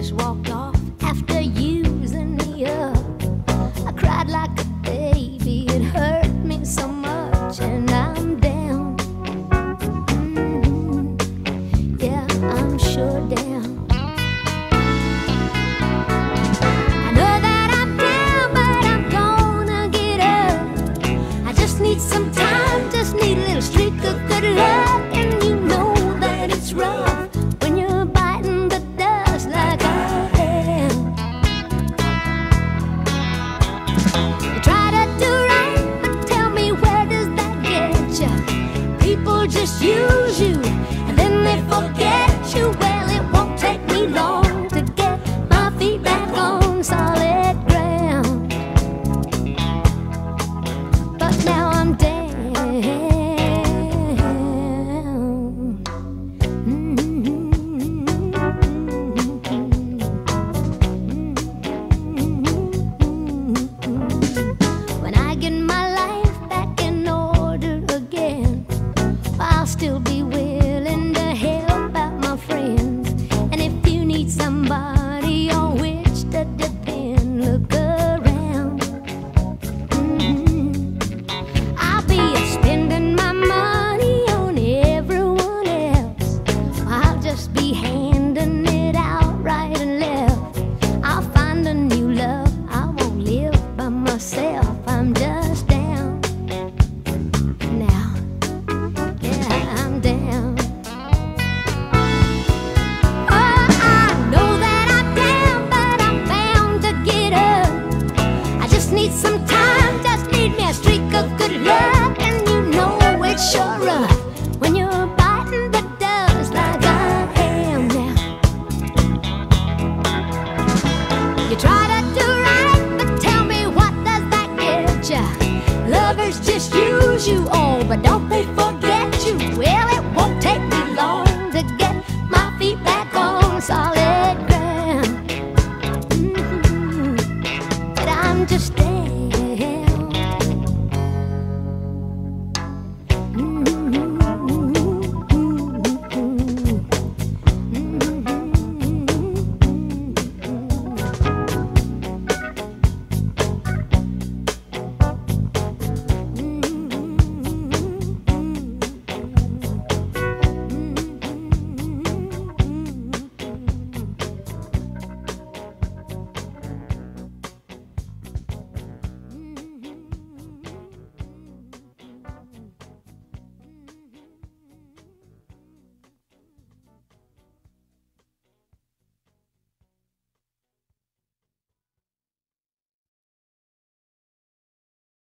just walked off after using me up. I cried like a baby, it hurt me so much, and I'm down. Yeah, I'm sure down. I know that I'm down, but I'm gonna get up. I just need some time, just need a little streak of good luck. And you know that it's rough when you're biting the dust like I am. You try to do right, but tell me, where does that get you? People just use you and then they forget you. Well, it won't take me long to get my feet back on solid ground. But now I'm down. When I get my life back in order again, I'll still be willing to help out my friends. And if you need somebody on which to depend, look around. I'll be spending my money on everyone else. I'll just be handing it out right and left. I'll find a new love, I won't live by myself. I'm just down now. Yeah, I'm down. Oh, I know that I'm down, but I'm bound to get up. I just need some time, just need me a streak of good luck. And you know it's sure rough when you're biting the dust like I am now. You try to do right, but tell me, what does that get ya? Lovers just use you, oh, but don't they forget you. Well, it won't take me long to get my feet back on solid